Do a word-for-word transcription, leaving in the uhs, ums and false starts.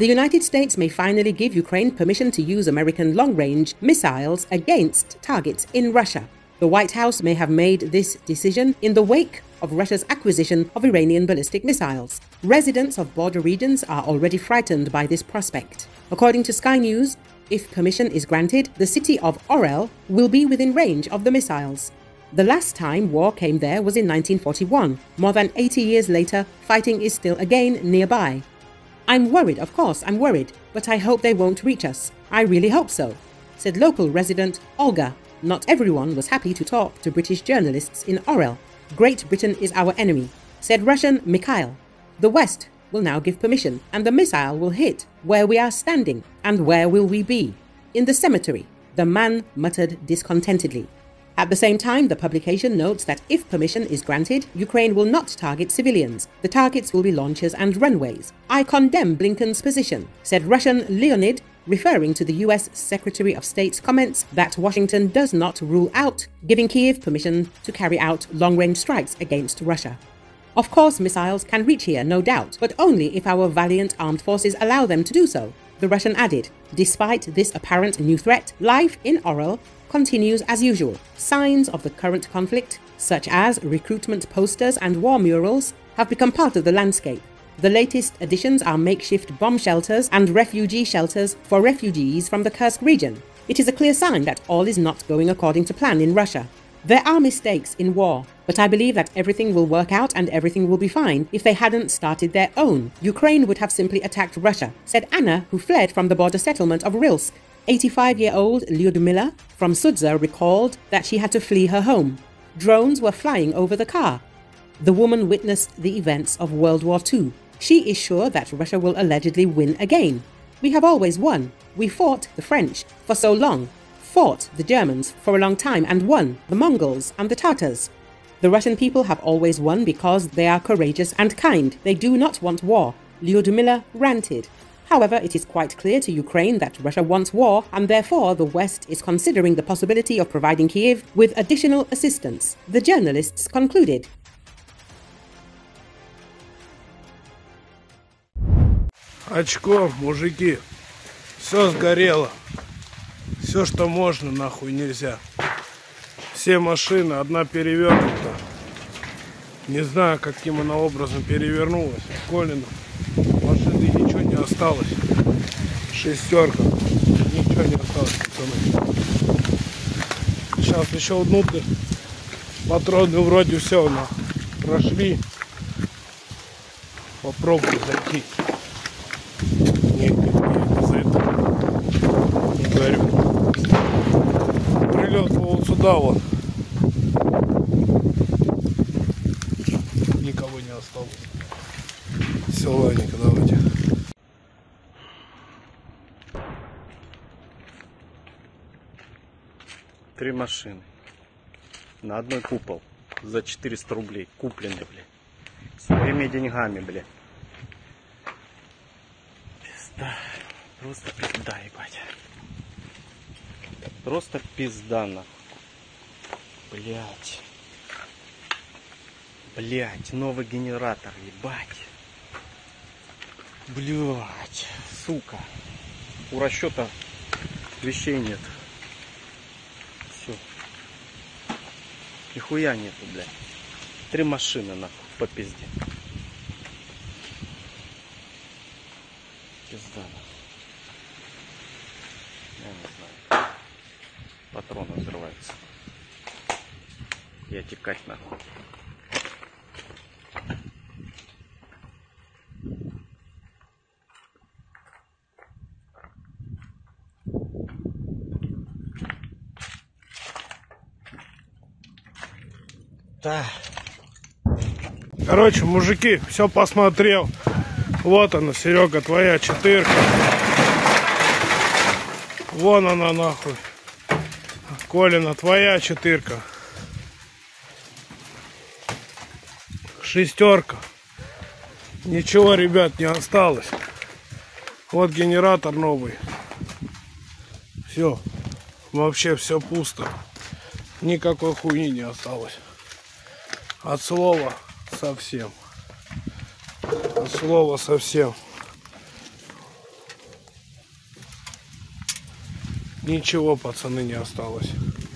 The United States may finally give Ukraine permission to use American long-range missiles against targets in Russia. The White House may have made this decision in the wake of Russia's acquisition of Iranian ballistic missiles. Residents of border regions are already frightened by this prospect. According to Sky News, if permission is granted, the city of Orel will be within range of the missiles. The last time war came there was in nineteen forty-one. More than eighty years later, fighting is still again nearby. "I'm worried, of course, I'm worried, but I hope they won't reach us. I really hope so," said local resident Olga. Not everyone was happy to talk to British journalists in Orel. "Great Britain is our enemy," said Russian Mikhail. "The West will now give permission, and the missile will hit where we are standing. And where will we be? In the cemetery," the man muttered discontentedly. At the same time, the publication notes that if permission is granted, Ukraine will not target civilians. The targets will be launchers and runways. "I condemn Blinken's position," said Russian Leonid, referring to the U S Secretary of State's comments that Washington does not rule out giving Kyiv permission to carry out long-range strikes against Russia. "Of course, missiles can reach here, no doubt, but only if our valiant armed forces allow them to do so," the Russian added. Despite this apparent new threat, life in Orel continues as usual. Signs of the current conflict, such as recruitment posters and war murals, have become part of the landscape. The latest additions are makeshift bomb shelters and refugee shelters for refugees from the Kursk region. It is a clear sign that all is not going according to plan in Russia. "There are mistakes in war, but I believe that everything will work out and everything will be fine. If they hadn't started their own, Ukraine would have simply attacked Russia," said Anna, who fled from the border settlement of Rilsk. eighty-five-year-old Lyudmila from Sudza recalled that she had to flee her home. Drones were flying over the car. The woman witnessed the events of World War Two. She is sure that Russia will allegedly win again. "We have always won. We fought the French for so long, fought the Germans for a long time and won the Mongols and the Tatars. The Russian people have always won because they are courageous and kind. They do not want war," Lyudmila ranted. However, it is quite clear to Ukraine that Russia wants war, and therefore the West is considering the possibility of providing Kyiv with additional assistance, the journalists concluded. Очко, мужики, все сгорело. Все, что можно, нахуй нельзя. Все машины, одна перевернута. Не знаю, каким она образом перевернулась. Колина. Машины ничего не осталось. Шестерка. Ничего не осталось, пацаны. Сейчас еще внутрь. Патроны вроде все, нахуй. Прошли. Попробую зайти. Нет, из-за этого не горю. Прилет вот сюда вот. Никого не осталось. Все, ладненько, давайте. Три машины. На одной купол. За четыреста рублей. Куплены, блядь. Своими деньгами, блядь. Пизда. Просто пизда, ебать. Просто пизда, нахуй. Блядь. Блядь. Новый генератор, ебать. Блядь. Сука. У расчета вещей нет. Все. Нихуя нету, блядь. Три машины, нахуй, по пизде. Пизда, нахуй. Я не знаю. Патроны взрываются. Я текать, нахуй. Да. Короче, мужики, все посмотрел. Вот она, Серега, твоя четырка. Вон она, нахуй. Колина, твоя четырка. Шестерка. Ничего, ребят, не осталось. Вот генератор новый. Все. Вообще все пусто. Никакой хуйни не осталось. От слова совсем. От слова совсем. Ничего, пацаны, не осталось.